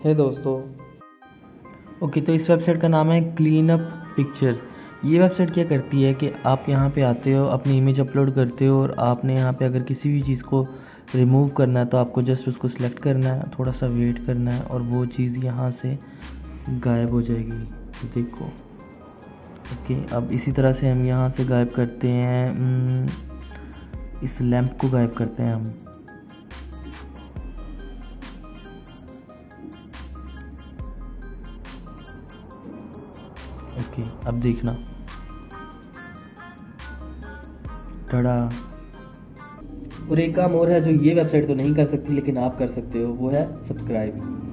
है दोस्तों। ओके, तो इस वेबसाइट का नाम है क्लीन अप पिक्चर्स। ये वेबसाइट क्या करती है कि आप यहाँ पे आते हो, अपनी इमेज अपलोड करते हो और आपने यहाँ पे अगर किसी भी चीज़ को रिमूव करना है तो आपको जस्ट उसको सिलेक्ट करना है, थोड़ा सा वेट करना है और वो चीज़ यहाँ से गायब हो जाएगी। देखो, ओके, अब इसी तरह से हम यहाँ से गायब करते हैं, इस लैंप को गायब करते हैं हम। ओके, अब देखना, टड़ा। और एक काम और है जो ये वेबसाइट तो नहीं कर सकती लेकिन आप कर सकते हो, वो है सब्सक्राइब।